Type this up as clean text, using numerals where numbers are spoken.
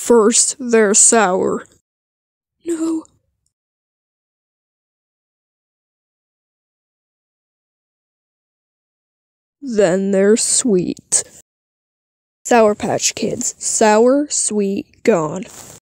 First, they're sour. No. Then they're sweet. Sour Patch Kids. Sour, sweet, gone.